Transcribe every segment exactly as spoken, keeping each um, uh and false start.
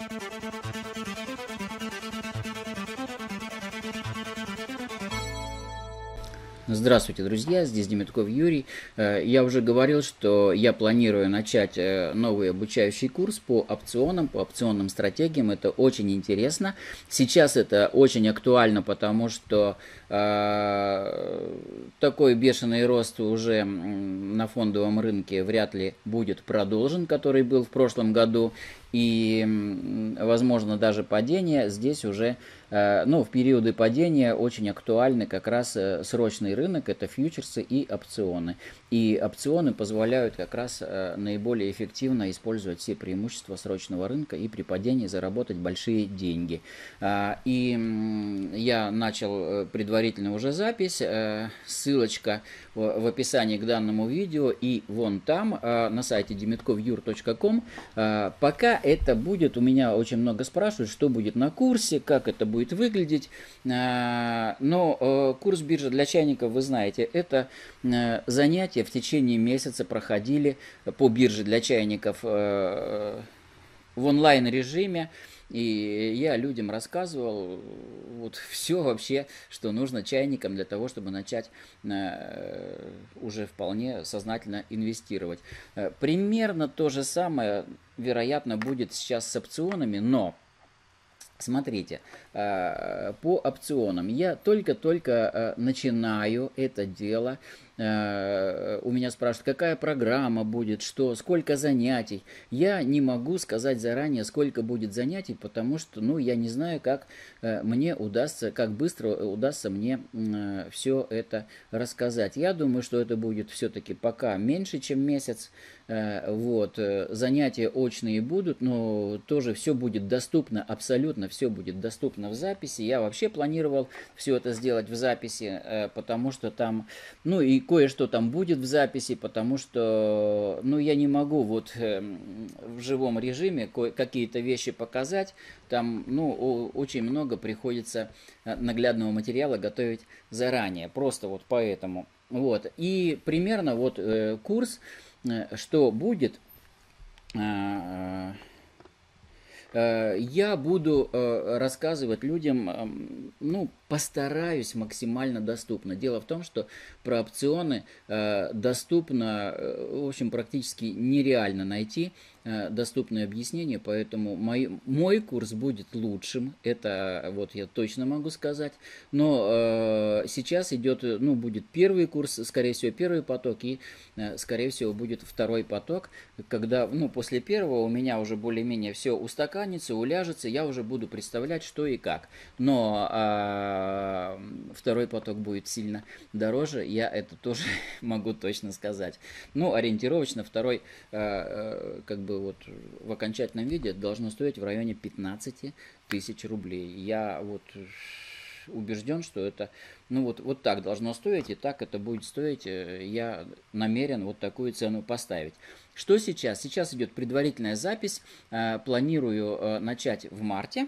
Здравствуйте, друзья, здесь Демятков Юрий. Я уже говорил, что я планирую начать новый обучающий курс по опционам, по опционным стратегиям. Это очень интересно. Сейчас это очень актуально, потому что э, такой бешеный рост уже на фондовом рынке вряд ли будет продолжен, который был в прошлом году. И, возможно, даже падение здесь уже, ну, в периоды падения очень актуальны как раз срочный рынок, это фьючерсы и опционы. И опционы позволяют как раз наиболее эффективно использовать все преимущества срочного рынка и при падении заработать большие деньги. И я начал предварительно уже запись, ссылочка в описании к данному видео и вон там, на сайте демятков юр точка ком. Пока это будет, у меня очень много спрашивают, что будет на курсе, как это будет выглядеть. Но курс биржа для чайников, вы знаете, это занятия в течение месяца проходили по бирже для чайников в онлайн режиме. И я людям рассказывал вот все вообще, что нужно чайникам для того, чтобы начать э, уже вполне сознательно инвестировать. Э, примерно то же самое, вероятно, будет сейчас с опционами, но смотрите, э, по опционам я только-только э, начинаю это дело. У меня спрашивают, какая программа будет, что, сколько занятий. Я не могу сказать заранее, сколько будет занятий, потому что, ну, я не знаю, как мне удастся, как быстро удастся мне все это рассказать. Я думаю, что это будет все-таки пока меньше, чем месяц. Вот, занятия очные будут, но тоже все будет доступно, абсолютно все будет доступно в записи. Я вообще планировал все это сделать в записи, потому что там, ну, и кое-что там будет в записи, потому что, ну, я не могу вот э, в живом режиме какие-то вещи показать. Там, ну, о, очень много приходится наглядного материала готовить заранее, просто вот поэтому. Вот, и примерно вот э, курс, э, что будет... Э, я буду рассказывать людям, ну, постараюсь максимально доступно. Дело в том, что про опционы доступно, в общем, практически нереально найти доступное объяснение, поэтому мой, мой курс будет лучшим, это вот я точно могу сказать. Но э, сейчас идет, ну, будет первый курс, скорее всего, первый поток, и, э, скорее всего, будет второй поток, когда, ну, после первого у меня уже более-менее все устаканится, уляжется, я уже буду представлять, что и как. Но э, второй поток будет сильно дороже, я это тоже могу точно сказать. Ну, ориентировочно второй, э, как бы, вот в окончательном виде должно стоить в районе пятнадцати тысяч рублей. Я вот убежден, что это, ну, вот, вот так должно стоить, и так это будет стоить. Я намерен вот такую цену поставить. Что сейчас? Сейчас идет предварительная запись. Планирую начать в марте.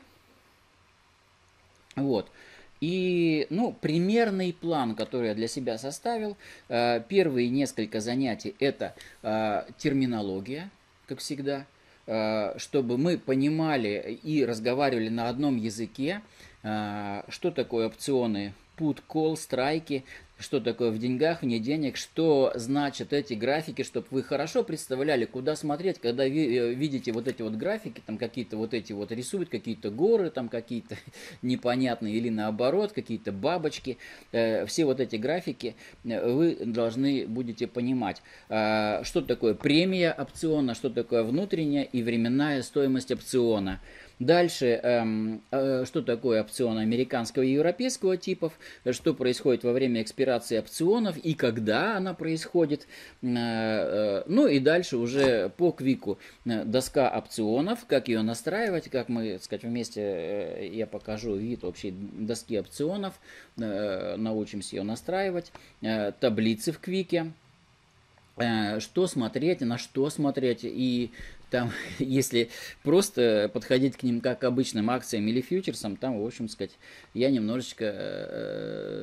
Вот. И, ну, примерный план, который я для себя составил. Первые несколько занятий это терминология, как всегда, чтобы мы понимали и разговаривали на одном языке, что такое опционы, put, call, страйки, что такое в деньгах, вне денег, что значат эти графики, чтобы вы хорошо представляли, куда смотреть, когда вы видите вот эти вот графики, там какие-то вот эти вот рисуют, какие-то горы, там какие-то непонятные, или наоборот, какие-то бабочки, все вот эти графики вы должны будете понимать, что такое премия опциона, что такое внутренняя и временная стоимость опциона. Дальше, эм, э, что такое опцион американского и европейского типов, что происходит во время экспирации опционов и когда она происходит. Э, э, ну и дальше уже по квику доска опционов, как ее настраивать, как мы, так сказать, вместе, э, я покажу вид общей доски опционов, э, научимся ее настраивать, э, таблицы в квике. Что смотреть, на что смотреть, и там, если просто подходить к ним как к обычным акциям или фьючерсам, там, в общем сказать, я немножечко э,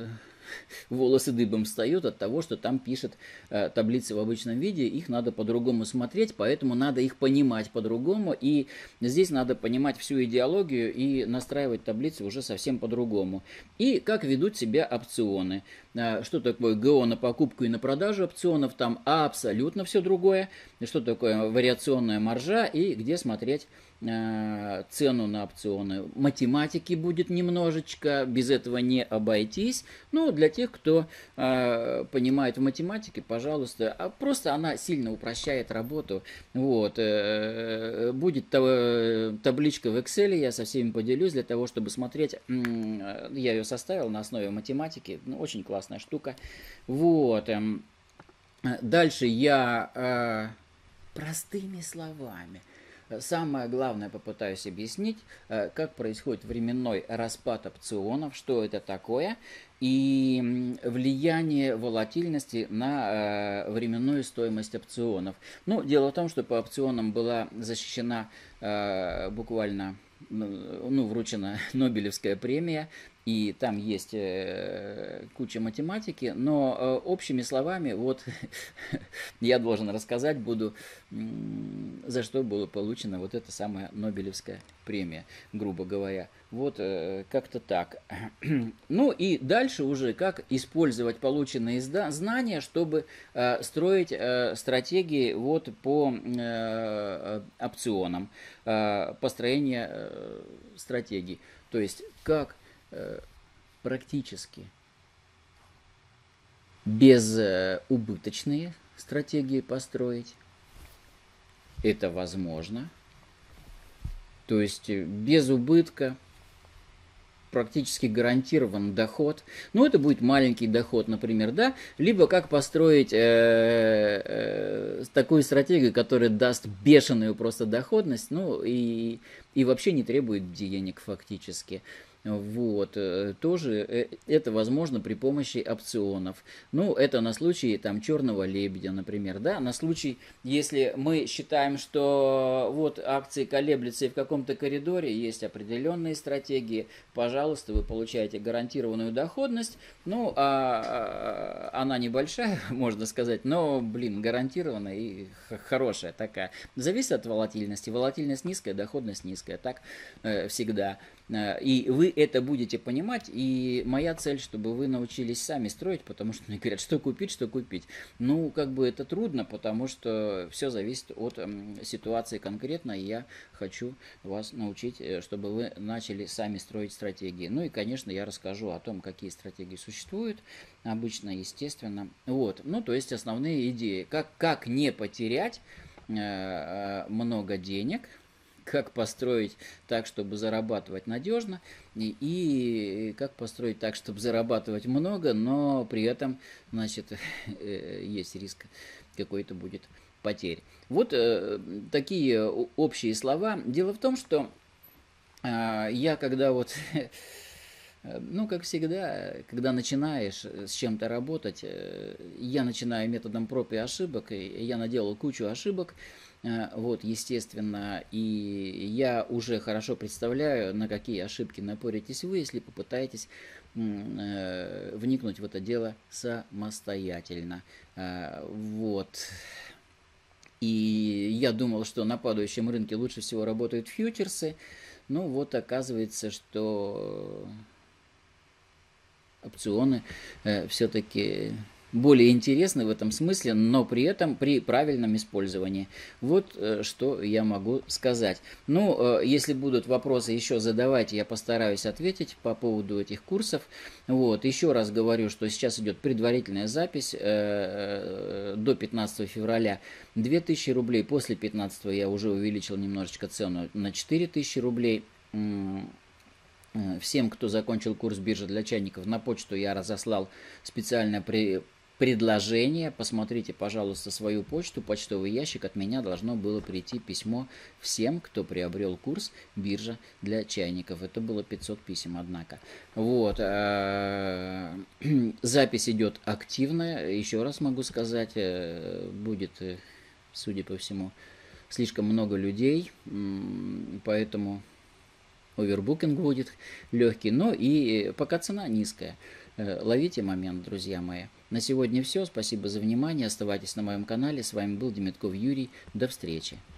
волосы дыбом встают от того, что там пишет э, таблицы в обычном виде, их надо по-другому смотреть, поэтому надо их понимать по-другому, и здесь надо понимать всю идеологию и настраивать таблицы уже совсем по-другому. И как ведут себя опционы. Э, что такое ГО на покупку и на продажу опционов, там абсолютно все другое. Что такое вариационная маржа и где смотреть цену на опционы. Математики будет немножечко, без этого не обойтись. Но для тех, кто э, понимает в математике, пожалуйста, а просто она сильно упрощает работу. Вот. Э, будет табличка в Excel, я со всеми поделюсь для того, чтобы смотреть. Я ее составил на основе математики. Ну, очень классная штука. Вот. Дальше я э, простыми словами. Самое главное попытаюсь объяснить, как происходит временной распад опционов, что это такое, и влияние волатильности на временную стоимость опционов. Ну, дело в том, что по опционам была защищена буквально, ну, вручена Нобелевская премия, и там есть э, куча математики, но э, общими словами, вот я должен рассказать буду, э, за что была получена вот эта самая Нобелевская премия, грубо говоря. Вот э, как-то так. Ну и дальше уже как использовать полученные знания, чтобы э, строить э, стратегии вот по э, опционам, э, построение э, стратегий. То есть как практически безубыточные стратегии построить. Это возможно. То есть без убытка практически гарантирован доход. Ну, это будет маленький доход, например, да. Либо как построить э, э, такую стратегию, которая даст бешеную просто доходность, ну, и, и вообще не требует денег фактически. Вот, тоже это возможно при помощи опционов. Ну, это на случай там черного лебедя, например, да, на случай, если мы считаем, что вот акции колеблются и в каком-то коридоре есть определенные стратегии, пожалуйста, вы получаете гарантированную доходность, ну, а, а она небольшая, можно сказать, но, блин, гарантированная и хорошая такая. Зависит от волатильности. Волатильность низкая, доходность низкая, так э, всегда. И вы это будете понимать, и моя цель, чтобы вы научились сами строить, потому что мне говорят, что купить, что купить. Ну, как бы это трудно, потому что все зависит от ситуации конкретно, и я хочу вас научить, чтобы вы начали сами строить стратегии. Ну и, конечно, я расскажу о том, какие стратегии существуют, обычно, естественно. Вот, ну, то есть основные идеи. Как, как не потерять э, много денег, как построить так, чтобы зарабатывать надежно, и, и как построить так, чтобы зарабатывать много, но при этом, значит, есть риск какой-то будет потерь. Вот э, такие общие слова. Дело в том, что э, я когда вот... Ну, как всегда, когда начинаешь с чем-то работать, я начинаю методом проб и ошибок, и я наделал кучу ошибок, вот, естественно, и я уже хорошо представляю, на какие ошибки напоритесь вы, если попытаетесь вникнуть в это дело самостоятельно. Вот. И я думал, что на падающем рынке лучше всего работают фьючерсы, ну вот оказывается, что опционы э, все-таки более интересны в этом смысле, но при этом при правильном использовании. Вот э, что я могу сказать. Ну, э, если будут вопросы еще задавайте, я постараюсь ответить по поводу этих курсов. Вот, еще раз говорю, что сейчас идет предварительная запись э, до пятнадцатого февраля две тысячи рублей, после пятнадцатого я уже увеличил немножечко цену на четыре тысячи рублей. Всем, кто закончил курс биржа для чайников, на почту я разослал специальное при... предложение. Посмотрите, пожалуйста, свою почту, почтовый ящик. От меня должно было прийти письмо всем, кто приобрел курс биржа для чайников. Это было пятьсот писем, однако. Вот. Запись идет активная. Еще раз могу сказать, будет, судя по всему, слишком много людей, поэтому... Овербукинг будет легкий, но и пока цена низкая. Ловите момент, друзья мои. На сегодня все. Спасибо за внимание. Оставайтесь на моем канале. С вами был Демитков Юрий. До встречи.